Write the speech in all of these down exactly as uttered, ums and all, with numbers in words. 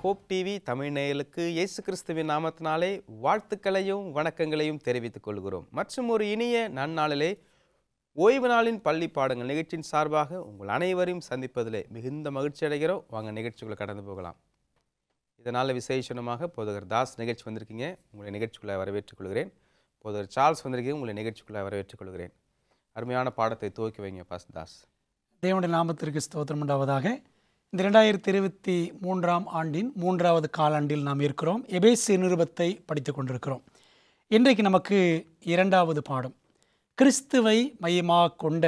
Hope TV Tamil நேயர்களுக்கு இயேசு கிறிஸ்துவின் நாமத்தினாலே வாழ்த்துக்களையும் வணக்கங்களையும் தெரிவித்துக் கொள்கிறோம். மற்றும் ஒரு இனிய நன்னாளிலே ஓய்வு நாளின் பள்ளி பாடங்கள் நிகழ்ச்சியின் சார்பாக உங்கள் அனைவரையும் சந்திப்பதிலே மிகுந்த மகிழ்ச்சி அடைகிறோம். வாங்க நிகழ்ச்சிக்குள்ளே கடந்து போகலாம். இதனால் விசேஷமாக போதகர் தாஸ் நிகழ்ச்சி வந்திருக்கீங்க, உங்களை நிகழ்ச்சிக்குள்ளே வரவேற்றுக் கொள்கிறேன். போதகர் சார்ல்ஸ் வந்திருக்கீங்க, உங்களை நிகழ்ச்சிக்குள்ளே வரவேற்றுக் கொள்கிறேன். அருமையான பாடத்தை துவக்கி வைங்க பாஸ் தாஸ். தேவனுடைய நாமத்திற்கு ஸ்தோத்திரம் உண்டாவதாக. இந்த ரெண்டாயிரத்தி இருபத்தி மூன்றாம் ஆண்டின் மூன்றாவது காலாண்டில் நாம் இருக்கிறோம். எபேசு நிருபத்தை படித்து கொண்டிருக்கிறோம். இன்றைக்கு நமக்கு இரண்டாவது பாடம், கிறிஸ்துவை மையமாக கொண்ட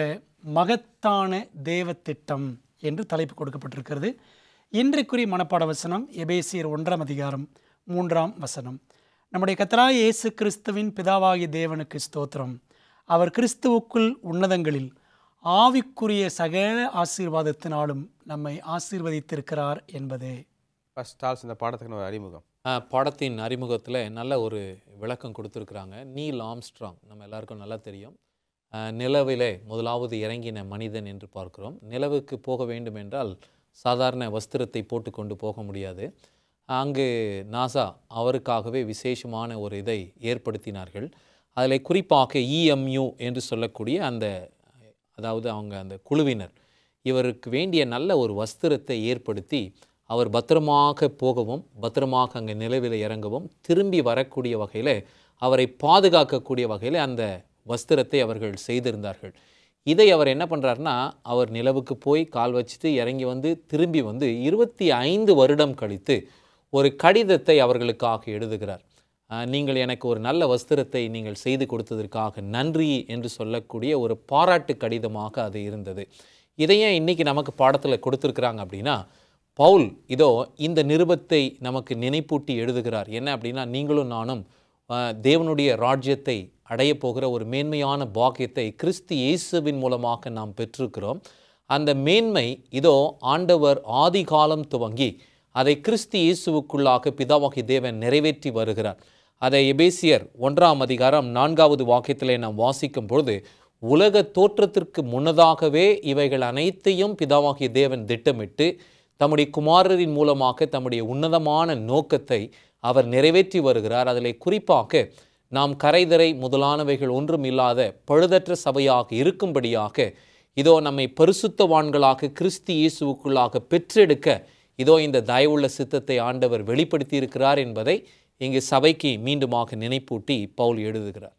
மகத்தான தேவ திட்டம் என்று தலைப்பு கொடுக்கப்பட்டிருக்கிறது. இன்றைக்குரிய மனப்பாட வசனம் எபேசியர் ஒன்றாம் அதிகாரம் மூன்றாம் வசனம். நம்முடைய கர்த்தராகிய இயேசு கிறிஸ்துவின் பிதாவாகிய தேவனுக்கு ஸ்தோத்திரம். அவர் கிறிஸ்துவுக்குள் உன்னதங்களில் ஆவிக்குரிய சகல ஆசீர்வாதத்தினாலும் நம்மை ஆசீர்வதித்திருக்கிறார் என்பதே. ஃபர்ஸ்ட் ஆல்ஸ் இந்த பாடத்துக்கு ஒரு அறிமுகம். பாடத்தின் அறிமுகத்தில் நல்ல ஒரு விளக்கம் கொடுத்துருக்குறாங்க. நீல் ஆம்ஸ்ட்ராங் நம்ம எல்லாருக்கும் நல்லா தெரியும். நிலவிலே முதலாவது இறங்கின மனிதன் என்று பார்க்கிறோம். நிலவுக்கு போக வேண்டும் என்றால் சாதாரண வஸ்திரத்தை போட்டு கொண்டு போக முடியாது. அங்கு நாசா அவருக்காகவே விசேஷமான ஒரு இதை ஏற்படுத்தினார்கள். அதில் குறிப்பாக இஎம்யூ என்று சொல்லக்கூடிய அந்த அதாவது அவங்க அந்த குழுவினர் இவருக்கு வேண்டிய நல்ல ஒரு வஸ்திரத்தை ஏற்படுத்தி அவர் பத்திரமாக போகவும் பத்திரமாக அங்கே நிலவில் இறங்கவும் திரும்பி வரக்கூடிய வகையில் அவரை பாதுகாக்கக்கூடிய வகையில் அந்த வஸ்திரத்தை அவர்கள் செய்திருந்தார்கள். இதை அவர் என்ன பண்ணுறாருனா, அவர் நிலவுக்கு போய் கால் வச்சுட்டு இறங்கி வந்து திரும்பி வந்து இருபத்தி ஐந்து வருடம் கழித்து ஒரு கடிதத்தை அவர்களுக்காக எழுதுகிறார். நீங்கள் எனக்கு ஒரு நல்ல வஸ்திரத்தை நீங்கள் செய்து கொடுத்ததற்காக நன்றி என்று சொல்லக்கூடிய ஒரு பாராட்டு கடிதமாக அது இருந்தது. இதையே இன்றைக்கி நமக்கு பாடத்தில் கொடுத்துருக்குறாங்க அப்படின்னா, பவுல் இதோ இந்த நிருபத்தை நமக்கு நினைப்பூட்டி எழுதுகிறார். என்ன அப்படின்னா, நீங்களும் நானும் தேவனுடைய ராஜ்யத்தை அடைய போகிற ஒரு மேன்மையான பாக்கியத்தை கிறிஸ்து இயேசுவின் மூலமாக நாம் பெற்றிருக்கிறோம். அந்த மேன்மை இதோ ஆண்டவர் ஆதி காலம் துவங்கி அதை கிறிஸ்து இயேசுவுக்குள்ளாக பிதாவாகிய தேவன் நிறைவேற்றி வருகிறார். அதை எபேசியர் ஒன்றாம் அதிகாரம் நான்காவது வாக்கியத்திலே நாம் வாசிக்கும் பொழுது, உலக தோற்றத்திற்கு முன்னதாகவே இவைகள் அனைத்தையும் பிதாவாகிய தேவன் திட்டமிட்டு தம்முடைய குமாரரின் மூலமாக தம்முடைய உன்னதமான நோக்கத்தை அவர் நிறைவேற்றி வருகிறார். அதில் குறிப்பாக நாம் கரைதரை முதலானவைகள் ஒன்றும் இல்லாத பழுதற்ற சபையாக இருக்கும்படியாக இதோ நம்மை பரிசுத்தவான்களாக கிறிஸ்து இயேசுவுக்குள்ளாக பெற்றெடுக்க இதோ இந்த தயவுள்ள சித்தத்தை ஆண்டவர் வெளிப்படுத்தி இருக்கிறார் என்பதை இங்கு சபைக்கு மீண்டுமாக நினைப்பூட்டி பவுல் எழுதுகிறார்.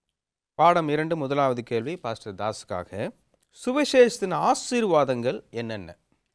பாடம் இரண்டு, முதலாவது கேள்வி பாஸ்டர் தாஸுக்காக. சுவிசேஷத்தின் ஆசீர்வாதங்கள் என்னென்ன?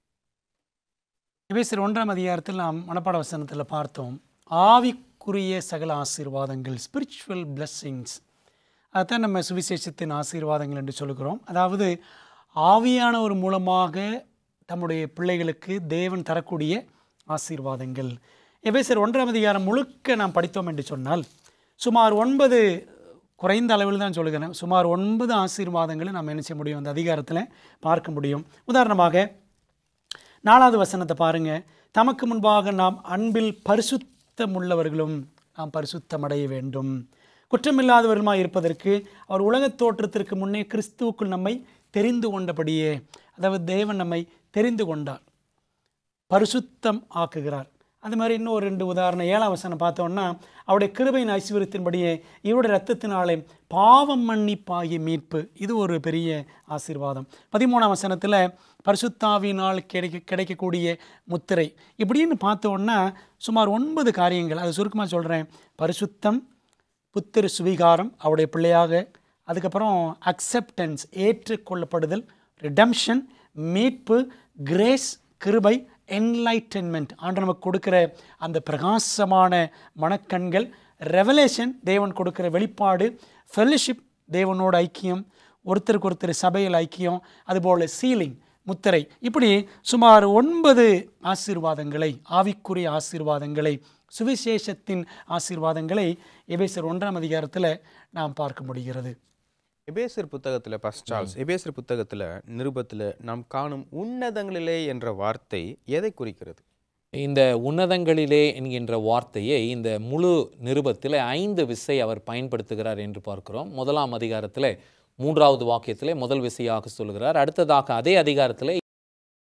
எபேசியர் ஒன்றாம் அதிகாரத்தில் நாம் மனப்பாட வசனத்தில் பார்த்தோம், ஆவிக்குரிய சகல ஆசீர்வாதங்கள், ஸ்பிரிச்சுவல் பிளெஸ்ஸிங்ஸ். அதுதான் நம்ம சுவிசேஷத்தின் ஆசீர்வாதங்கள் என்று சொல்கிறோம். அதாவது ஆவியானவர் மூலமாக தம்முடைய பிள்ளைகளுக்கு தேவன் தரக்கூடிய ஆசீர்வாதங்கள். எபேசியர் ஒன்றாம் அதிகாரம் முழுக்க நாம் படித்தோம் என்று சொன்னால் சுமார் ஒன்பது, குறைந்த அளவில் தான் சொல்லுகிறேன், சுமார் ஒன்பது ஆசீர்வாதங்களை நாம் என்ன செய்ய முடியும், அந்த அதிகாரத்தில் பார்க்க முடியும். உதாரணமாக நாலாவது வசனத்தை பாருங்கள். தமக்கு முன்பாக நாம் அன்பில் பரிசுத்தமுள்ளவர்களும் நாம் பரிசுத்தமடைய வேண்டும், குற்றமில்லாதவர்களுமாய் இருப்பதற்கு அவர் உலகத் தோற்றத்திற்கு முன்னே கிறிஸ்துவுக்குள் நம்மை தெரிந்து கொண்டபடியே, அதாவது தேவன் நம்மை தெரிந்து கொண்டார், பரிசுத்தம் ஆக்குகிறார். அது மாதிரி இன்னும் ரெண்டு உதாரணம். ஏழாம் வசனம் பார்த்தோன்னா, அவருடைய கிருபையின் ஐஸ்வரியத்தின்படியே இவருடைய இரத்தத்தினாலே பாவம் மன்னிப்பாகிய மீட்பு, இது ஒரு பெரிய ஆசீர்வாதம். பதிமூணாம் வசனத்தில் பரிசுத்தாவினால் கிடைக்க கிடைக்கக்கூடிய முத்திரை. இப்படின்னு பார்த்தோன்னா சுமார் ஒன்பது காரியங்கள். அது சுருக்கமாக சொல்கிறேன். பரிசுத்தம், புத்திர சுவீகாரம் அவருடைய பிள்ளையாக, அதுக்கப்புறம் அக்செப்டன்ஸ் ஏற்றுக்கொள்ளப்படுதல், ரிடம்ஷன் மீட்பு, கிரேஸ் கிருபை, என்லைட்டன்மெண்ட் ஆண்டு நமக்கு கொடுக்குற அந்த பிரகாசமான மனக்கண்கள், ரெவலேஷன் தேவன் கொடுக்குற வெளிப்பாடு, ஃபெல்லோஷிப் தேவனோட ஐக்கியம், ஒருத்தருக்கு ஒருத்தர் சபையில் ஐக்கியம், அதுபோல் சீலிங் முத்திரை. இப்படி சுமார் ஒன்பது ஆசீர்வாதங்களை, ஆவிக்குரிய ஆசீர்வாதங்களை, சுவிசேஷத்தின் ஆசீர்வாதங்களை எபேசியர் ஒன்றாம் அதிகாரத்தில் நாம் பார்க்க முடிகிறது. எபேசியர் புத்தகத்தில் பாஸ்டர் சார்ல்ஸ், எபேசியர் புத்தகத்தில் நிருபத்தில் நாம் காணும் உன்னதங்களிலே என்ற வார்த்தை எதை குறிக்கிறது? இந்த உன்னதங்களிலே என்கின்ற வார்த்தையை இந்த முழு நிருபத்தில் ஐந்து விசை அவர் பயன்படுத்துகிறார் என்று பார்க்கிறோம். முதலாம் அதிகாரத்தில் மூன்றாவது வாக்கியத்திலே முதல் விசையாக சொல்கிறார். அடுத்ததாக அதே அதிகாரத்தில்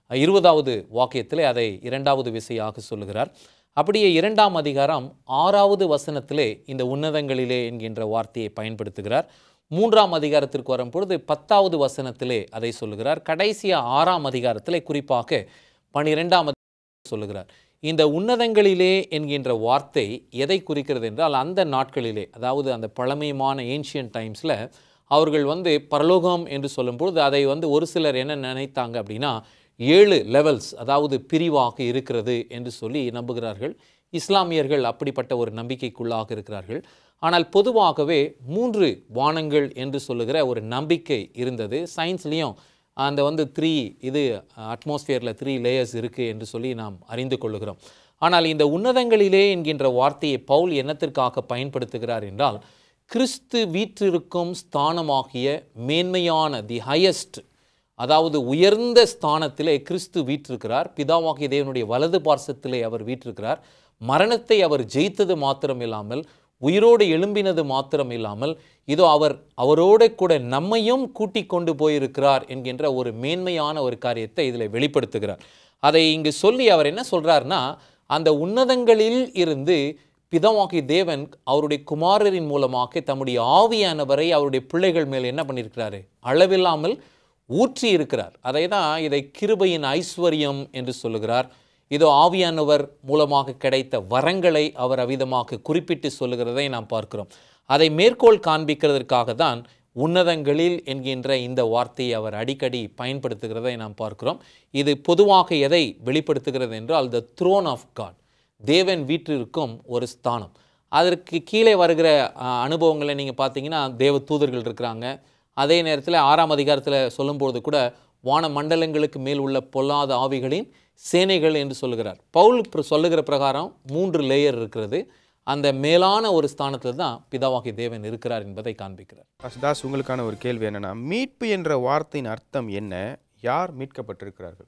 இருபதாவது வாக்கியத்திலே அதை இரண்டாவது விசையாக சொல்லுகிறார். அப்படியே இரண்டாம் அதிகாரம் ஆறாவது வசனத்திலே இந்த உன்னதங்களிலே என்கின்ற வார்த்தையை பயன்படுத்துகிறார். மூன்றாம் அதிகாரத்திற்கு வரும்பொழுது பத்தாவது வசனத்திலே அதை சொல்லுகிறார். கடைசியாக ஆறாம் அதிகாரத்திலே குறிப்பாக பனிரெண்டாம் சொல்லுகிறார். இந்த உன்னதங்களிலே என்கின்ற வார்த்தை எதை குறிக்கிறது என்றால், அந்த நாட்களிலே, அதாவது அந்த பழமையான ஏன்ஷியன்ட் டைம்ஸில் அவர்கள் வந்து பரலோகம் என்று சொல்லும்பொழுது அதை வந்து ஒரு சிலர் என்ன நினைத்தாங்க அப்படின்னா, ஏழு லெவல்ஸ், அதாவது பிரிவாக இருக்கிறது என்று சொல்லி நம்புகிறார்கள். இஸ்லாமியர்கள் அப்படிப்பட்ட ஒரு நம்பிக்கைக்குள்ளாக இருக்கிறார்கள். ஆனால் பொதுவாகவே மூன்று வானங்கள் என்று சொல்லுகிற ஒரு நம்பிக்கை இருந்தது. சயின்ஸ்லேயும் அந்த வந்து த்ரீ இது அட்மாஸ்பியரில் த்ரீ லேயர்ஸ் இருக்குது என்று சொல்லி நாம் அறிந்து கொள்ளுகிறோம். ஆனால் இந்த உன்னதங்களிலே என்கின்ற வார்த்தையை பவுல் என்னத்திற்காக பயன்படுத்துகிறார் என்றால், கிறிஸ்து வீற்றிருக்கும் ஸ்தானமாகிய மேன்மையான தி ஹையஸ்ட், அதாவது உயர்ந்த ஸ்தானத்திலே கிறிஸ்து வீற்றிருக்கிறார். பிதாவாகிய தேவனுடைய வலது பார்சத்திலே அவர் வீற்றிருக்கிறார். மரணத்தை அவர் ஜெயித்தது மாத்திரம் இல்லாமல், உயிரோடு எழும்பினது மாத்திரம் இல்லாமல், இதோ அவர் அவரோடு கூட நம்மையும் கூட்டிக் கொண்டு போயிருக்கிறார் என்கின்ற ஒரு மேன்மையான ஒரு காரியத்தை இதில் வெளிப்படுத்துகிறார். அதை இங்கு சொல்லி அவர் என்ன சொல்றார்னா, அந்த உன்னதங்களில் இருந்து பிதாவாகிய தேவன் அவருடைய குமாரரின் மூலமாக தம்முடைய ஆவியானவரை அவருடைய பிள்ளைகள் மேல் என்ன பண்ணியிருக்கிறாரு, அளவில்லாமல் ஊற்றி இருக்கிறார். அதை தான் இதை கிருபையின் ஐஸ்வர்யம் என்று சொல்லுகிறார். இதோ ஆவியானவர் மூலமாக கிடைத்த வரங்களை அவர் அவ்விதமாக குறிப்பிட்டு சொல்லுகிறதை நாம் பார்க்கிறோம். அதை மேற்கோள் காண்பிக்கிறதற்காக தான் உன்னதங்களில் என்கின்ற இந்த வார்த்தையை அவர் அடிக்கடி பயன்படுத்துகிறதை நாம் பார்க்கிறோம். இது பொதுவாக எதை வெளிப்படுத்துகிறது என்றால், த த்ரோன் ஆஃப் காட், தேவன் வீற்றிருக்கும் ஒரு ஸ்தானம். அதற்கு கீழே வருகிற அனுபவங்களை நீங்கள் பார்த்தீங்கன்னா, தேவ தூதர்கள் இருக்கிறாங்க. அதே நேரத்தில் ஆறாம் அதிகாரத்தில் சொல்லும்போது கூட வான மண்டலங்களுக்கு மேல் உள்ள பொல்லாத ஆவிகளின் சேனைகள் என்று சொல்லுகிறார். பவுல் சொல்லுகிற பிரகாரம் மூன்று லேயர் இருக்கிறது. அந்த மேலான ஒரு ஸ்தானத்தில் தான் பிதாவாகிய தேவன் இருக்கிறார் என்பதை காண்பிக்கிறார். தாஸ், உங்களுக்கான ஒரு கேள்வி என்னன்னா, மீட்பு என்ற வார்த்தையின் அர்த்தம் என்ன? யார் மீட்கப்பட்டிருக்கிறார்கள்?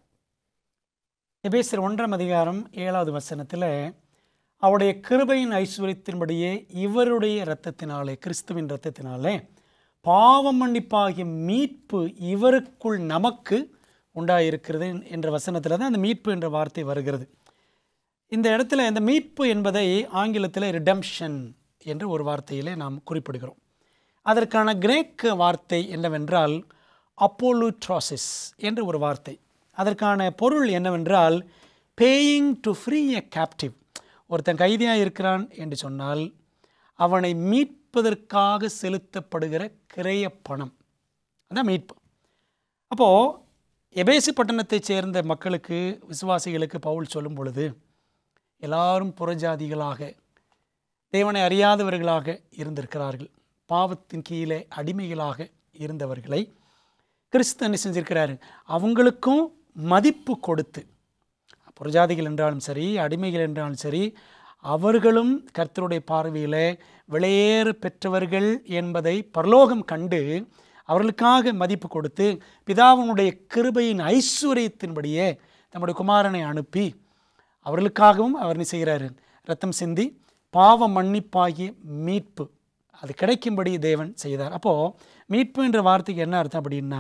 எபேசியர் ஒன்றாம் அதிகாரம் ஏழாவது வசனத்தில், அவருடைய கிருபையின் ஐஸ்வர்யத்தின்படியே இவருடைய இரத்தத்தினாலே, கிறிஸ்துவின் இரத்தத்தினாலே பாவ மன்னிப்பாகிய மீட்பு இவருக்குள் நமக்கு உண்டாயிருக்கிறது என்ற வசனத்தில் தான் அந்த மீட்பு என்ற வார்த்தை வருகிறது. இந்த இடத்துல இந்த மீட்பு என்பதை ஆங்கிலத்தில் ரிடம்ஷன் என்ற ஒரு வார்த்தையிலே நாம் குறிப்பிடுகிறோம். அதற்கான கிரேக்க வார்த்தை என்னவென்றால் அப்போலுட்ரோசிஸ் என்ற ஒரு வார்த்தை. அதற்கான பொருள் என்னவென்றால் paying to free a captive. ஒருத்தன் கைதியாக இருக்கிறான் என்று சொன்னால் அவனை மீட்பதற்காக செலுத்தப்படுகிற கிரய பணம், அதான் மீட்பு. அப்போது எபேசு பட்டணத்தைச் சேர்ந்த மக்களுக்கு, விசுவாசிகளுக்கு பவுல் சொல்லும் பொழுது, எல்லாரும் புறஜாதிகளாக தேவனை அறியாதவர்களாக இருந்திருக்கிறார்கள், பாவத்தின் கீழே அடிமைகளாக இருந்தவர்களை கிறிஸ்து என்ன செஞ்சிருக்கிறாரு, அவங்களுக்கும் மதிப்பு கொடுத்து, புறஜாதிகள் என்றாலும் சரி, அடிமைகள் என்றாலும் சரி, அவர்களும் கர்த்தருடைய பார்வையில் விலையேற பெற்றவர்கள் என்பதை பரலோகம் கண்டு அவர்களுக்காக மதிப்பு கொடுத்து, பிதாவினுடைய கிருபையின் ஐஸ்வர்யத்தின்படியே தம்முடைய குமாரனை அனுப்பி அவர்களுக்காகவும் அவர் என்ன செய்கிறாரு, ரத்தம் சிந்தி பாவ மன்னிப்பாகிய மீட்பு அது கிடைக்கும்படி தேவன் செய்தார். அப்போது மீட்பு என்ற வார்த்தைக்கு என்ன அர்த்தம் அப்படின்னா,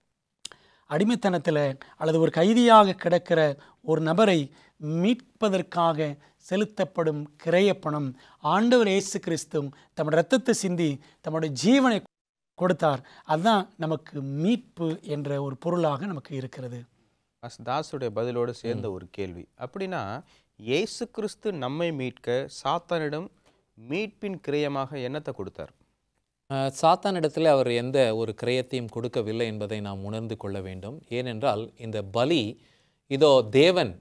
அடிமைத்தனத்தில் அல்லது ஒரு கைதியாக கிடக்கிற ஒரு நபரை மீட்பதற்காக செலுத்தப்படும் கிரயப்பணம் ஆண்டவர் இயேசு கிறிஸ்து தம்முடைய இரத்தத்தை சிந்தி தம்முடைய ஜீவனை கொடுத்தார். அதுதான் நமக்கு மீட்பு என்ற ஒரு பொருளாக நமக்கு இருக்கிறது. தாசுடைய பதிலோடு சேர்ந்த ஒரு கேள்வி, அப்படின்னா இயேசு கிறிஸ்து நம்மை மீட்க சாத்தானிடம் மீட்பின் கிரயமாக என்னத்தை கொடுத்தார்? சாத்தானிடத்தில் அவர் எந்த ஒரு கிரயத்தையும் கொடுக்கவில்லை என்பதை நாம் உணர்ந்து கொள்ள வேண்டும். ஏனென்றால் இந்த பலி, இதோ தேவன்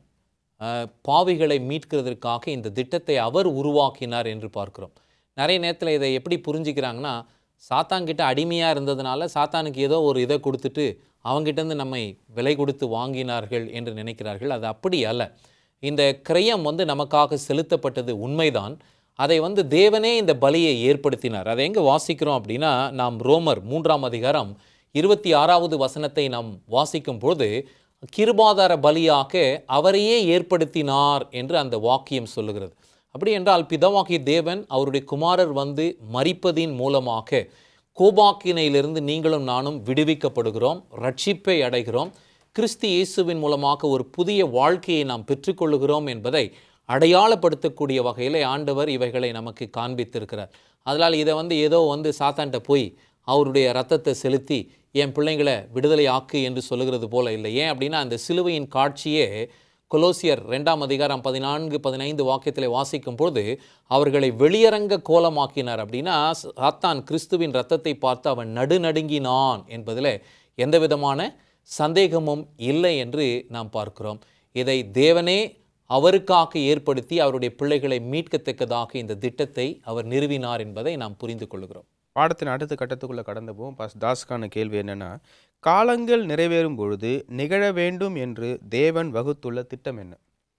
பாவிகளை மீட்கிறதற்காக இந்த திட்டத்தை அவர் உருவாக்கினார் என்று பார்க்கிறோம். நிறைய நேரத்தில் இதை எப்படி புரிஞ்சுக்கிறாங்கன்னா, சாத்தான்கிட்ட அடிமையாக இருந்ததுனால சாத்தானுக்கு ஏதோ ஒரு இதை கொடுத்துட்டு அவங்ககிட்டேருந்து நம்மை விலை கொடுத்து வாங்கினார்கள் என்று நினைக்கிறார்கள். அது அப்படி அல்ல. இந்த கிரயம் வந்து நமக்காக செலுத்தப்பட்டது உண்மைதான். அதை வந்து தேவனே இந்த பலியை ஏற்படுத்தினார். அதை எங்கே வாசிக்கிறோம் அப்படின்னா, நாம் ரோமர் மூன்றாம் அதிகாரம் இருபத்தி ஆறாவது வசனத்தை நாம் வாசிக்கும் பொழுது, கிருபாதார பலியாக அவரையே ஏற்படுத்தினார் என்று அந்த வாக்கியம் சொல்லுகிறது. அப்படி என்றால் பிதாவாகிய தேவன் அவருடைய குமாரர் வந்து மரிப்பதின் மூலமாக கோபாக்கினையிலிருந்து நீங்களும் நானும் விடுவிக்கப்படுகிறோம், ரட்சிப்பை அடைகிறோம். கிறிஸ்து இயேசுவின் மூலமாக ஒரு புதிய வாழ்க்கையை நாம் பெற்றுக்கொள்ளுகிறோம் என்பதை அடையாளப்படுத்தக்கூடிய வகையில் ஆண்டவர் இவைகளை நமக்கு காண்பித்திருக்கிறார். அதனால் இதை வந்து ஏதோ வந்து சாத்தான்ட்ட போய் அவருடைய இரத்தத்தை செலுத்தி என் பிள்ளைங்களை விடுதலை ஆக்கு என்று சொல்லுகிறது போல இல்லை. ஏன் அப்படின்னா அந்த சிலுவையின் காட்சியே கொலோசியர் ரெண்டாம் அதிகாரம் பதினான்கு பதினைந்து வாக்கியத்தில் வாசிக்கும் பொழுது அவர்களை வெளியரங்க கோலமாக்கினார். அப்படின்னா சாத்தான் கிறிஸ்துவின் இரத்தத்தை பார்த்து அவன் நடுநடுங்கினான் என்பதில் எந்த விதமான சந்தேகமும் இல்லை என்று நாம் பார்க்கிறோம். இதை தேவனே அவருக்காக ஏற்படுத்தி அவருடைய பிள்ளைகளை மீட்கத்தக்கதாக இந்த திட்டத்தை அவர் நிறுவினார் என்பதை நாம் புரிந்து கொள்கிறோம். பாடத்தின் அடுத்த கட்டத்துக்குள்ளே கடந்து போவோம். பாஸ் தாஸ்கான கேள்வி என்னென்னா, காலங்கள் நிறைவேறும் பொழுது நிகழ வேண்டும் என்று தேவன் வகுத்துள்ள திட்டம் என்ன?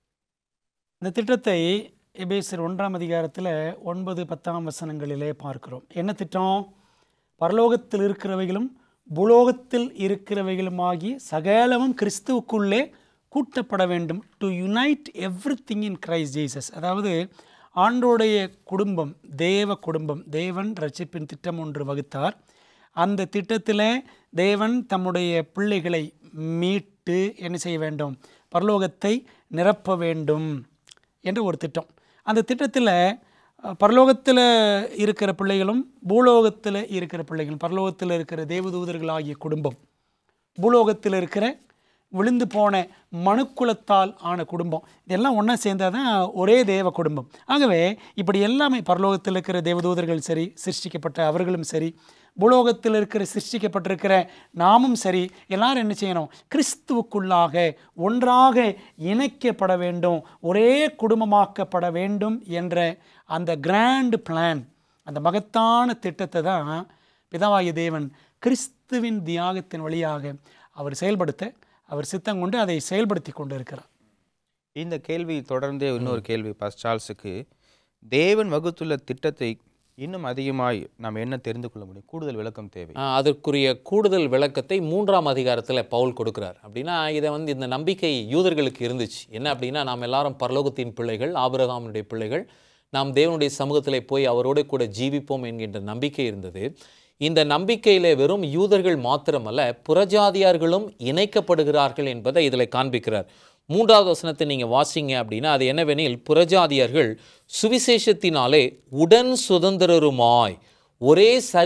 இந்த திட்டத்தை எபேசியர் ஒன்றாம் அதிகாரத்தில் ஒன்பது பத்தாம் வசனங்களிலே பார்க்கிறோம். என்ன திட்டம்? பரலோகத்தில் இருக்கிறவைகளும் பூலோகத்தில் இருக்கிறவைகளுமாகி சகலமும் கிறிஸ்துவுக்குள்ளே கூட்டப்பட வேண்டும். To unite everything in Christ Jesus. அதாவது ஆண்டோடைய குடும்பம், தேவ குடும்பம், தேவன் ரட்சிப்பின் திட்டம் ஒன்று வகுத்தார். அந்த திட்டத்தில் தேவன் தம்முடைய பிள்ளைகளை மீட்டு என்ன செய்ய வேண்டும்? பரலோகத்தை நிரப்ப வேண்டும் என்று ஒரு திட்டம். அந்த திட்டத்தில் பரலோகத்தில் இருக்கிற பிள்ளைகளும் பூலோகத்தில் இருக்கிற பிள்ளைகளும், பரலோகத்தில் இருக்கிற தேவதூதர்களாகிய குடும்பம், பூலோகத்தில் இருக்கிற விழுந்து போன மனுக்குலத்தால் ஆன குடும்பம், இதெல்லாம் ஒன்றா சேர்ந்தால் தான் ஒரே தேவ குடும்பம். ஆகவே இப்படி எல்லாமே பரலோகத்தில் இருக்கிற தேவதூதர்கள் சரி, சிருஷ்டிக்கப்பட்ட அவர்களும் சரி, பூலோகத்தில் இருக்கிற சிருஷ்டிக்கப்பட்டிருக்கிற நாமும் சரி, எல்லாரும் என்ன செய்யணும்? கிறிஸ்துவுக்குள்ளாக ஒன்றாக இணைக்கப்பட வேண்டும், ஒரே குடும்பமாக்கப்பட வேண்டும் என்ற அந்த கிராண்ட் பிளான், அந்த மகத்தான திட்டத்தை தான் பிதாவாகிய தேவன் கிறிஸ்துவின் தியாகத்தின் வழியாக அவர் செயல்படுத்த அவர் சித்தம் கொண்டு அதை செயல்படுத்தி கொண்டு இருக்கிறார். இந்த கேள்வி தொடர்ந்தே இன்னொரு கேள்வி பாஸ் சார்ல்ஸுக்கு, தேவன் வகுத்துள்ள திட்டத்தை இன்னும் அதிகமாய் நாம் என்ன தெரிந்து கொள்ள முடியும்? கூடுதல் விளக்கம் தேவை. அதற்குரிய கூடுதல் விளக்கத்தை மூன்றாம் அதிகாரத்தில் பவுல் கொடுக்கிறார். அப்படின்னா இதை வந்து இந்த நம்பிக்கை யூதர்களுக்கு இருந்துச்சு. என்ன அப்படின்னா, நாம் எல்லாரும் பரலோகத்தின் பிள்ளைகள், ஆபிரகாமுடைய பிள்ளைகள், நாம் தேவனுடைய சமூகத்தில் போய் அவரோடு கூட ஜீவிப்போம் என்கின்ற நம்பிக்கை இருந்தது. இந்த நம்பிக்கையில் வெறும் யூதர்கள் மாத்திரமல்ல, புறஜாதியார்களும் இணைக்கப்படுகிறார்கள் என்பதை இதில் காண்பிக்கிறார். மூன்றாவது வசனத்தை நீங்கள் வாசிங்க அப்படின்னா அது என்னவெனில், புறஜாதியர்கள் சுவிசேஷத்தினாலே உடன் சுதந்திரருமாய் ஒரே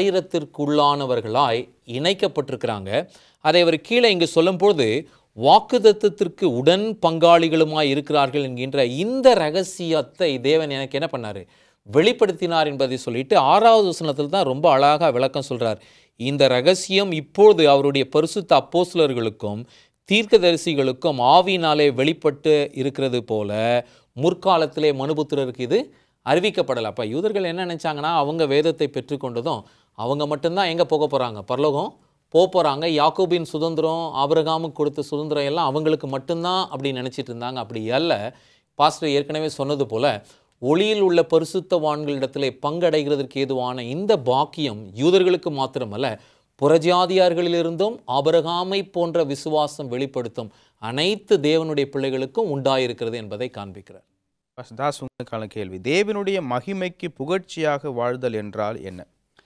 சரீரத்திற்குள்ளானவர்களாய் இணைக்கப்பட்டிருக்கிறாங்க. அதை அவர் கீழே இங்கு சொல்லும்போது வாக்குத்தத்தத்திற்கு உடன் பங்காளிகளுமாய் இருக்கிறார்கள் என்கின்ற இந்த ரகசியத்தை தேவன் எனக்கு என்ன பண்ணார்? வெளிப்படுத்தினார் என்பதை சொல்லிட்டு ஆறாவது வசனத்தில் தான் ரொம்ப அழகாக விளக்கம் சொல்கிறார். இந்த ரகசியம் இப்பொழுது அவருடைய பரிசுத்த அப்போஸ்தலர்களுக்கும் தீர்க்கதரிசிகளுக்கும் ஆவியினாலே வெளிப்பட்டு இருக்கிறது போல முற்காலத்திலே மனுபுத்திரருக்கு இது அறிவிக்கப்படலை. அப்போ யூதர்கள் என்ன நினச்சாங்கன்னா, அவங்க வேதத்தை பெற்றுக்கொண்டதும் அவங்க மட்டும்தான் எங்கே போக போகிறாங்க? பரலோகம் போக போகிறாங்க. யாக்கோபின் சுதந்திரம், ஆபிரகாமுக்கு கொடுத்த சுதந்திரம் எல்லாம் அவங்களுக்கு மட்டும்தான் அப்படின்னு நினச்சிட்டு இருந்தாங்க. அப்படி அல்ல. பாஸ்டர் ஏற்கனவே சொன்னது போல் ஒளியில் உள்ள பரிசுத்தவான்களிடத்திலே பங்கடைகிறதற்கு ஏதுவான இந்த பாக்கியம் யூதர்களுக்கு மாத்திரமல்ல, புறஜாதியார்களிலிருந்தும் ஆபிரகாமை போன்ற விசுவாசம் வெளிப்படுத்தும் அனைத்து தேவனுடைய பிள்ளைகளுக்கும் உண்டாயிருக்கிறது என்பதை காண்பிக்கிறார். தாஸ், உங்களுக்கான கேள்வி, தேவனுடைய மகிமைக்கு புகழ்ச்சியாக வாழ்தல் என்றால் என்ன?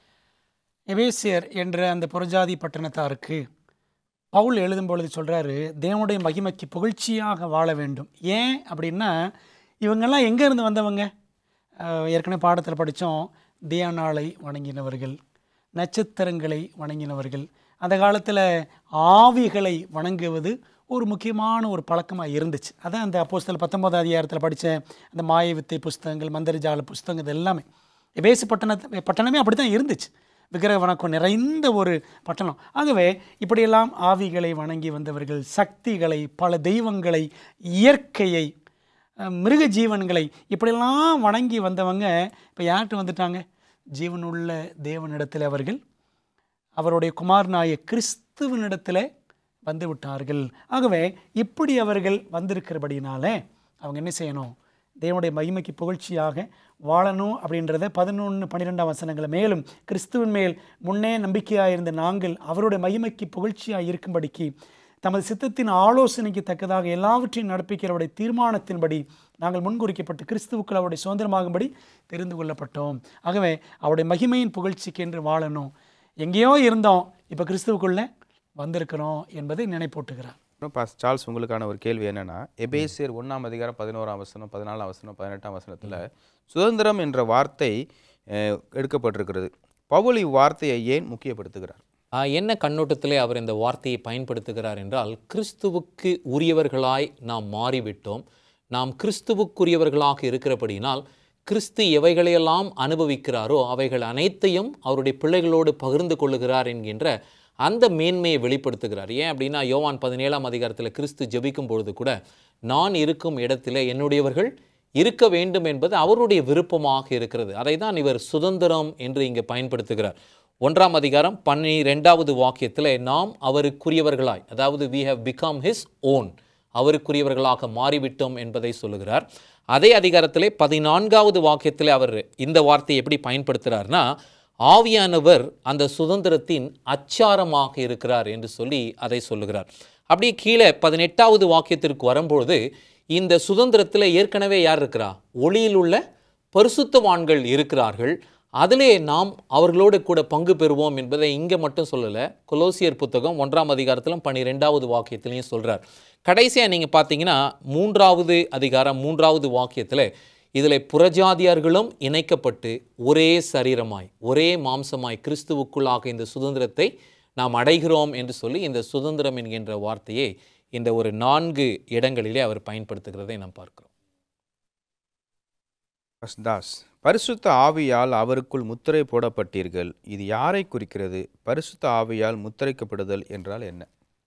எபேசியர் என்ற அந்த புறஜாதி பட்டணத்தாருக்கு பவுல் எழுதும் பொழுது சொல்கிறாரு, தேவனுடைய மகிமைக்கு புகழ்ச்சியாக வாழ வேண்டும். ஏன் அப்படின்னா, இவங்கெல்லாம் எங்கேருந்து வந்தவங்க? ஏற்கனவே பாடத்தில் படித்தோம், தியானாளை வணங்கினவர்கள், நட்சத்திரங்களை வணங்கினவர்கள். அந்த காலத்தில் ஆவிகளை வணங்குவது ஒரு முக்கியமான ஒரு பழக்கமாக இருந்துச்சு. அதான் அந்த அப்போஸ்தலர் பத்தொன்பதாம் அதிகாரத்தில் படித்த அந்த மாய வித்தை புஸ்தகங்கள், மந்திரஜால புஸ்தகங்கள், இது எல்லாமே எபேசு பட்டண பட்டணமே அப்படி தான் இருந்துச்சு. விக்கிரக வணக்கம் நிறைந்த ஒரு பட்டணம். ஆகவே இப்படியெல்லாம் ஆவிகளை வணங்கி வந்தவர்கள், சக்திகளை, பல தெய்வங்களை, இயற்கையை, மிருக ஜீவன்களை இப்படியெல்லாம் வணங்கி வந்தவங்க இப்போ யார்கிட்ட வந்துட்டாங்க? ஜீவனுள்ள தேவனிடத்தில் அவர்கள் அவருடைய குமாரனாய கிறிஸ்துவனிடத்தில் வந்து விட்டார்கள். ஆகவே இப்படி அவர்கள் வந்திருக்கிறபடினால அவங்க என்ன செய்யணும்? தேவனுடைய மகிமைக்கு புகழ்ச்சியாக வாழணும் அப்படின்றத பதினொன்று பன்னிரெண்டாம் வசனங்களை மேலும் கிறிஸ்துவின் மேல் முன்னே நம்பிக்கையாக இருந்த நாங்கள் அவருடைய மகிமைக்கு புகழ்ச்சியாக இருக்கும்படிக்கு தமது சித்தத்தின் ஆலோசனைக்கு தக்கதாக எல்லாவற்றையும் நடப்பிக்கிறவருடைய தீர்மானத்தின்படி நாங்கள் முன்குறிக்கப்பட்டு கிறிஸ்துவுக்குள் அவருடைய சுதந்திரமாகும்படி தெரிந்து கொள்ளப்பட்டோம். ஆகவே அவருடைய மகிமையின் புகழ்ச்சிக்கு என்று வாழணும். எங்கேயோ இருந்தோம், இப்போ கிறிஸ்துவுக்குள்ளே வந்திருக்கிறோம் என்பதை நினைப்பூட்டுகிறார். பாஸ் சார்ல்ஸ், உங்களுக்கான ஒரு கேள்வி என்னன்னா, எபேசியர் ஒன்றாம் அதிகாரம் பதினோராம் வசனம், பதினாலாம் வசனம், பதினெட்டாம் வசனத்தில் சுதந்திரம் என்ற வார்த்தை அஹ், எடுக்கப்பட்டிருக்கிறது. பவுல் இவ்வார்த்தையை ஏன் முக்கியப்படுத்துகிறார்? ஆஹ் என்ன கண்ணோட்டத்திலே அவர் இந்த வார்த்தையை பயன்படுத்துகிறார் என்றால், கிறிஸ்துவுக்கு உரியவர்களாய் நாம் மாறிவிட்டோம். நாம் கிறிஸ்துவுக்குரியவர்களாக இருக்கிறபடினால் கிறிஸ்து எவைகளையெல்லாம் அனுபவிக்கிறாரோ அவைகள் அனைத்தையும் அவருடைய பிள்ளைகளோடு பகிர்ந்து கொள்ளுகிறார் என்கின்ற அந்த மேன்மையை வெளிப்படுத்துகிறார். ஏன் அப்படின்னா, யோவான் பதினேழாம் அதிகாரத்தில் கிறிஸ்து ஜெபிக்கும் பொழுது கூட, நான் இருக்கும் இடத்திலே என்னுடையவர்கள் இருக்க வேண்டும் என்பது அவருடைய விருப்பமாக இருக்கிறது. அதை தான் இவர் சுதந்திரம் என்று இங்கே பயன்படுத்துகிறார். ஒன்றாம் அதிகாரம் பன்னிரெண்டாவது வாக்கியத்தில் நாம் அவருக்குரியவர்களாய், அதாவது we have become his own, அவருக்குரியவர்களாக மாறிவிட்டோம் என்பதை சொல்லுகிறார். அதே அதிகாரத்திலே பதினான்காவது வாக்கியத்தில் அவர் இந்த வார்த்தையை எப்படி பயன்படுத்துகிறார்னா, ஆவியானவர் அந்த சுதந்திரத்தின் அச்சாரமாக இருக்கிறார் என்று சொல்லி அதை சொல்லுகிறார். அப்படியே கீழே பதினெட்டாவது வாக்கியத்திற்கு வரும்பொழுது, இந்த சுதந்திரத்தில் ஏற்கனவே யார் இருக்கிறா? ஒளியில் உள்ள பரிசுத்தவான்கள் இருக்கிறார்கள். அதிலே நாம் அவர்களோடு கூட பங்கு பெறுவோம் என்பதை இங்கே மட்டும் சொல்லலை, கொலோசியர் புத்தகம் ஒன்றாம் அதிகாரத்திலும் பன்னிரெண்டாவது வாக்கியத்திலையும் சொல்கிறார். கடைசியாக நீங்கள் பார்த்தீங்கன்னா மூன்றாவது அதிகாரம் மூன்றாவது வாக்கியத்தில் இதில் புறஜாதியார்களும் இணைக்கப்பட்டு ஒரே சரீரமாய் ஒரே மாம்சமாய் கிறிஸ்துவுக்குள்ளாக இந்த சுதந்திரத்தை நாம் அடைகிறோம் என்று சொல்லி இந்த சுதந்திரம் என்கின்ற வார்த்தையை இந்த ஒரு நான்கு இடங்களிலே அவர் பயன்படுத்துகிறதை நாம் பார்க்கிறோம். தாஸ், பரிசுத்த ஆவியால் அவருக்குள் முத்திரை போடப்பட்டீர்கள், இது யாரை குறிக்கிறது? பரிசுத்த ஆவியால் முத்திரைக்கப்படுதல் என்றால் என்ன?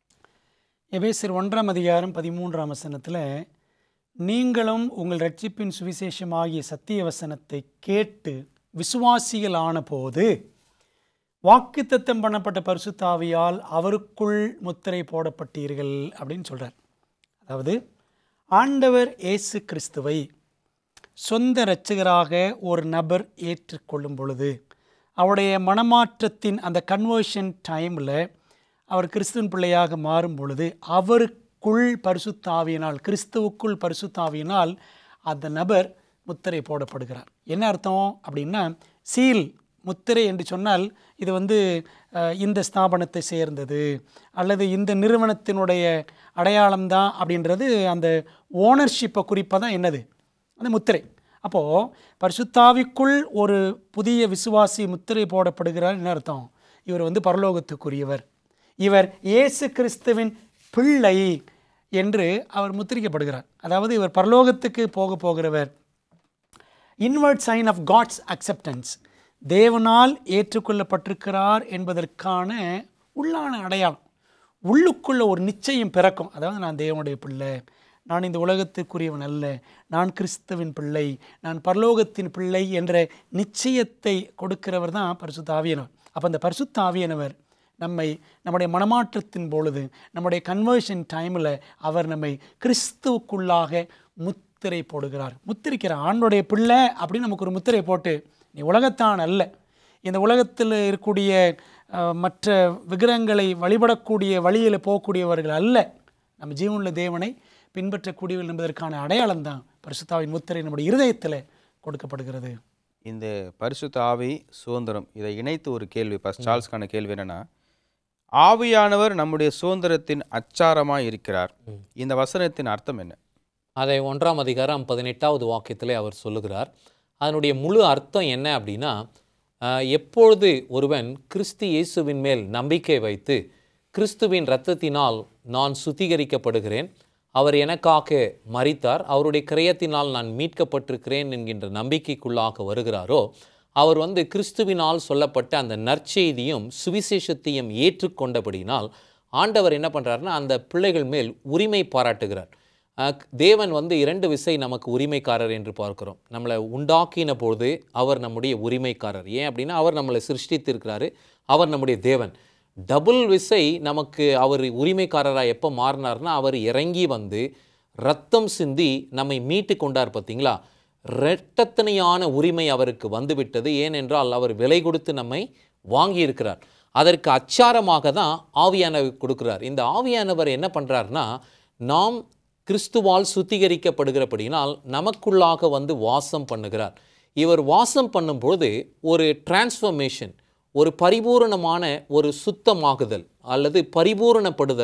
எபேசியர் ஒன்றாம் அதிகாரம் பதிமூன்றாம் வசனத்தில், நீங்களும் உங்கள் இரட்சிப்பின் சுவிசேஷமாகிய சத்திய வசனத்தை கேட்டு விசுவாசிகள் ஆன போது வாக்குத்தத்தம் பண்ணப்பட்ட பரிசுத்த ஆவியால் அவருக்குள் முத்திரை போடப்பட்டீர்கள் அப்படின்னு சொல்கிறார். அதாவது ஆண்டவர் இயேசு கிறிஸ்துவை சொந்த இரட்சகராக ஒரு நபர் ஏற்றுக்கொள்ளும் பொழுது, அவருடைய மனமாற்றத்தின் அந்த கன்வர்ஷன் டைமில் அவர் கிறிஸ்துவின் பிள்ளையாக மாறும் பொழுது, அவருக்குள் பரிசுத்த ஆவியினால், கிறிஸ்துவுக்குள் பரிசுத்த ஆவியினால் அந்த நபர் முத்திரை போடப்படுகிறார். என்ன அர்த்தம் அப்படின்னா, சீல் முத்திரை என்று சொன்னால் இது வந்து இந்த ஸ்தாபனத்தை சேர்ந்தது அல்லது இந்த நிறுவனத்தினுடைய அடையாளம்தான் அப்படின்றது அந்த ஓனர்ஷிப்பை குறிப்பாக தான் என்னது அந்த முத்திரை. அப்போது பரிசுத்தாவிக்குள் ஒரு புதிய விசுவாசி முத்திரை போடப்படுகிறார். என்ன அர்த்தம்? இவர் வந்து பரலோகத்துக்குரியவர், இவர் இயேசு கிறிஸ்துவின் பிள்ளை என்று அவர் முத்திரிக்கப்படுகிறார். அதாவது இவர் பரலோகத்துக்கு போக போகிறவர். Inward sign of God's acceptance, தேவனால் ஏற்றுக்கொள்ளப்பட்டிருக்கிறார் என்பதற்கான உள்ளான அடையாளம். உள்ளுக்குள்ள ஒரு நிச்சயம் பிறக்கும். அதாவது நான் தேவனுடைய பிள்ளை, நான் இந்த உலகத்துக்குரியவன் அல்ல, நான் கிறிஸ்துவின் பிள்ளை, நான் பரலோகத்தின் பிள்ளை என்ற நிச்சயத்தை கொடுக்கிறவர் தான் பரிசுத்த ஆவியானவர். அப்போ அந்த பரிசுத்த ஆவியானவர் நம்மை நம்முடைய மனமாற்றத்தின் பொழுது, நம்முடைய கன்வர்ஷன் டைமில் அவர் நம்மை கிறிஸ்துவுக்குள்ளாக முத்திரை போடுகிறார். முத்திரிக்கிற ஆண்டுடைய பிள்ளை அப்படின்னு நமக்கு ஒரு முத்திரை போட்டு, நீ உலகத்தான் அல்ல, இந்த உலகத்தில் இருக்கக்கூடிய மற்ற விக்கிரகங்களை வழிபடக்கூடிய வழியில் போகக்கூடியவர்கள் அல்ல, நம்ம ஜீவனுள்ள தேவனை பின்பற்றக்கூடியவர்கள் என்பதற்கான அடையாளம் தான் பரிசுத்தாவின் முத்திரை நம்முடைய இருதயத்தில் கொடுக்கப்படுகிறது. இந்த பரிசுத்த ஆவி, சுதந்திரம், இதை இணைத்து ஒரு கேள்வி, ஃபர்ஸ்ட் சார்ல்ஸ்க்கான கேள்வி என்னென்னா, ஆவியானவர் நம்முடைய சுதந்திரத்தின் அச்சாரமாக இருக்கிறார், இந்த வசனத்தின் அர்த்தம் என்ன? அதை ஒன்றாம் அதிகாரம் பதினெட்டாவது வாக்கியத்திலே அவர் சொல்லுகிறார். அதனுடைய முழு அர்த்தம் என்ன அப்படின்னா, எப்பொழுது ஒருவன் கிறிஸ்து இயேசுவின் மேல் நம்பிக்கை வைத்து கிறிஸ்துவின் இரத்தத்தினால் நான் சுத்திகரிக்கப்படுகிறேன், அவர் எனக்காக மரித்தார், அவருடைய கிரயத்தினால் நான் மீட்கப்பட்டிருக்கிறேன் என்கின்ற நம்பிக்கைக்குள்ளாக வருகிறாரோ, அவர் வந்து கிறிஸ்துவினால் சொல்லப்பட்ட அந்த நற்செய்தியும் சுவிசேஷத்தையும் ஏற்றுக்கொண்டபடினால் ஆண்டவர் என்ன பண்ணுறாருன்னா, அந்த பிள்ளைகள் மேல் உரிமை பாராட்டுகிறார். தேவன் வந்து இரண்டு விசை நமக்கு உரிமைக்காரர் என்று பார்க்கிறோம். நம்மளை உண்டாக்கின பொழுது அவர் நம்முடைய உரிமைக்காரர். ஏன் அப்படின்னா, அவர் நம்மளை சிருஷ்டித்திருக்கிறாரு, அவர் நம்முடைய தேவன். டபுள் விசை நமக்கு அவர் உரிமைக்காரராக எப்போ மாறினார்னா, அவர் இறங்கி வந்து ரத்தம் சிந்தி நம்மை மீட்டு கொண்டார். பார்த்தீங்களா? இரட்டத்தனையான உரிமை அவருக்கு வந்துவிட்டது. ஏனென்றால் அவர் விலை கொடுத்து நம்மை வாங்கியிருக்கிறார். அதற்கு அச்சாரமாக தான் ஆவியானவர் கொடுக்கிறார். இந்த ஆவியானவர் என்ன பண்ணுறாருனா, நாம் கிறிஸ்துவால் சுத்திகரிக்கப்படுகிறபடினால் நமக்குள்ளாக வந்து வாசம் பண்ணுகிறார். இவர் வாசம் பண்ணும்பொழுது ஒரு டிரான்ஸ்ஃபர்மேஷன், ஒரு பரிபூரணமான ஒரு சுத்தமாகுதல் அல்லது பரிபூரணப்படுதலை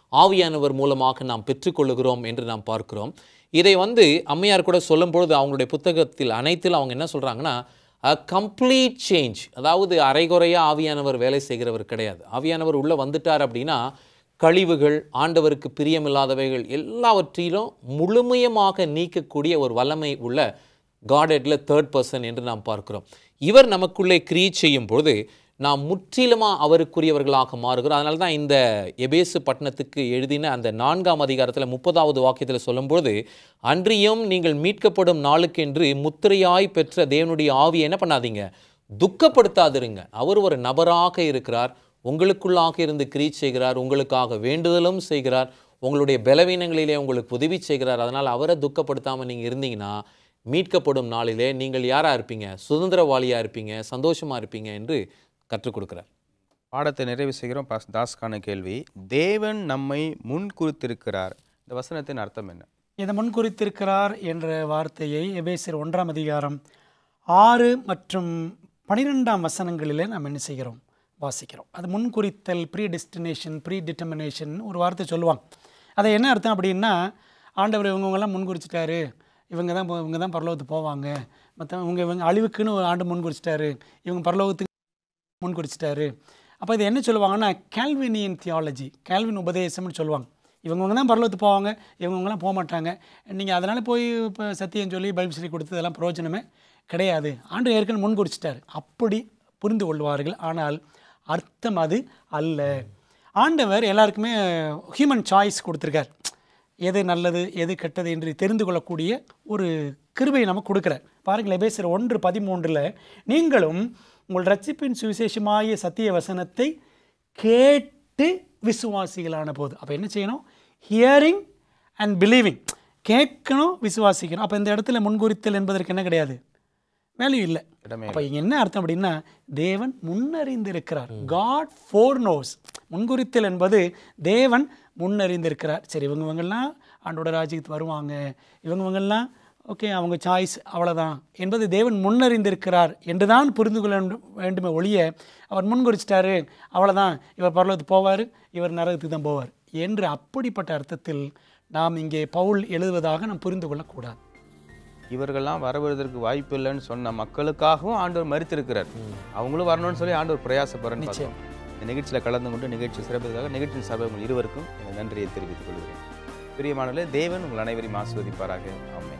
ஆவியானவர் மூலமாக நாம் பெற்றுக்கொள்ளுகிறோம் என்று நாம் பார்க்கிறோம். இதை வந்து அம்மையார் கூட சொல்லும் பொழுது அவங்களுடைய புத்தகத்தில் அனைத்தில் அவங்க என்ன சொல்கிறாங்கன்னா, அ கம்ப்ளீட் சேஞ்ச். அதாவது அரைகுறையாக ஆவியானவர் வேலை செய்கிறவர் கிடையாது. ஆவியானவர் உள்ளே வந்துட்டார் அப்படின்னா கழிவுகள், ஆண்டவருக்கு பிரியமில்லாதவைகள் எல்லாவற்றிலும் முழுமையமாக நீக்கக்கூடிய ஒரு வல்லமை உள்ள காடெட்ல தேர்ட் பர்சன் என்று நாம் பார்க்கிறோம். இவர் நமக்குள்ளே கிரியேட் செய்யும் பொழுது நாம் முற்றிலுமாக அவருக்குரியவர்களாக மாறுகிறோம். அதனால தான் இந்த எபேசு பட்டணத்துக்கு எழுதின அந்த நான்காம் அதிகாரத்தில் முப்பதாவது வாக்கியத்தில் சொல்லும்போது, அன்றியும் நீங்கள் மீட்கப்படும் நாளுக்கென்று முத்திரையாய் பெற்ற தேவனுடைய ஆவியை என்ன பண்ணாதீங்க, துக்கப்படுத்தாதிருங்க. அவர் ஒரு நபராக இருக்கிறார், உங்களுக்குள்ளாக இருந்து கிரியேட் செய்கிறார், உங்களுக்காக வேண்டுதலும் செய்கிறார், உங்களுடைய பலவீனங்களிலே உங்களுக்கு உதவி செய்கிறார். அதனால் அவரை துக்கப்படுத்தாமல் நீங்கள் இருந்தீங்கன்னா மீட்கப்படும் நாளிலே நீங்கள் யாராக இருப்பீங்க, சுதந்திரவாளியாக இருப்பீங்க, சந்தோஷமாக இருப்பீங்க என்று கற்றுக் கொடுக்கிறார். பாடத்தை நிறைவு செய்கிறோம். பாஸ் தாஸ்கான கேள்வி, தேவன் நம்மை முன்குறித்திருக்கிறார், இந்த வசனத்தின் அர்த்தம் என்ன? இதை முன்குறித்திருக்கிறார் என்ற வார்த்தையை எபேசியர் ஒன்றாம் அதிகாரம் ஆறு மற்றும் பனிரெண்டாம் வசனங்களிலே நாம் என்ன செய்கிறோம், வாசிக்கிறோம். அது முன்குறித்தல், ப்ரீ டெஸ்டினேஷன், ப்ரீ டிட்டர்மினேஷன் ஒரு வார்த்தை சொல்லுவாங்க. அதை என்ன அர்த்தம் அப்படின்னா, ஆண்டவர் இவங்கெல்லாம் முன்குறிச்சிட்டாரு, இவங்க தான் இவங்க தான் பரலோகத்துக்கு போவாங்க, மற்ற இவங்க இவங்க அழிவுக்குன்னு ஒரு ஆண்டு முன்குறிச்சிட்டாரு, இவங்க பரலோகத்துக்கு முன்குறிச்சிட்டாரு. அப்போ இது என்ன சொல்லுவாங்கன்னா, கேல்வினியன் தியாலஜி, கேல்வின் உபதேசம்னு சொல்லுவாங்க. இவங்கவுங்க தான் பரலோகத்துக்கு போவாங்க, இவங்கவுங்களாம் போக மாட்டாங்க. நீங்கள் அதனால் போய் இப்போ சத்தியம் சொல்லி பைபிள் சொல்லி கொடுத்து இதெல்லாம் பிரயோஜனமே கிடையாது, ஆண்டு ஏற்கனவே முன்குறிச்சிட்டார், அப்படி புரிந்து கொள்வார்கள். ஆனால் அர்த்தம் அது அல்ல. ஆண்டவர் எல்லாருக்குமே ஹியூமன் சாய்ஸ் கொடுத்துருக்கார், எது நல்லது எது கெட்டது என்று தெரிந்து கொள்ளக்கூடிய ஒரு கிருபையை நமக்கு கொடுக்குறார். பாருங்கள், எபேசியர் ஒன்று பதிமூன்றில், நீங்களும் உங்கள் ரட்சிப்பின் சுவிசேஷமாகிய சத்திய வசனத்தை கேட்டு விசுவாசிகளான போது. அப்போ என்ன செய்யணும், ஹியரிங் அண்ட் பிலீவிங், கேட்கணும் விசுவாசிக்கணும். அப்போ இந்த இடத்துல முன்குறித்தல் என்பதற்கு என்ன கிடையாது, வேல்யூ இல்லை. அப்போ இங்கே என்ன அர்த்தம் அப்படின்னா, தேவன் முன்னறிந்திருக்கிறார், காட் ஃபோர் நோஸ். முன்குறித்தல் என்பது தேவன் முன்னறிந்திருக்கிறார். சரி, இவங்க இவங்கெல்லாம் ஆண்டோட ராஜ்யத்துக்கு வருவாங்க, இவங்க இவங்கெல்லாம் ஓகே அவங்க சாய்ஸ் அவ்வளோதான் என்பது தேவன் முன்னறிந்திருக்கிறார் என்று தான் புரிந்து கொள்ள வேண்டுமே ஒழிய, அவர் முன்குறிச்சிட்டாரு அவ்வளோதான், இவர் பரலோகத்துக்கு போவார், இவர் நரகத்துக்கு தான் போவார் என்று அப்படிப்பட்ட அர்த்தத்தில் நாம் இங்கே பவுல் எழுதுவதாக நாம் புரிந்து கொள்ளக்கூடாது. இவர்கள்லாம் வரவதற்கு வாய்ப்பு இல்லைன்னு சொன்ன மக்களுக்காகவும் ஆண்டவர் மரித்திருக்கிறார், அவங்களும் வரணும்னு சொல்லி ஆண்டவர் பிரயாசப்படுறேன்னு நிச்சயம். இந்த நிகழ்ச்சியில் கலந்து கொண்டு நிகழ்ச்சி சிறப்பதற்காக நிகழ்ச்சியின் சார்பாக உங்கள் இருவருக்கும் நன்றியை தெரிவித்துக் கொள்கிறேன். பிரியமானவர்களே, தேவன் உங்கள் அனைவரையும் ஆசீர்வதிப்பாராக. ஆமென்.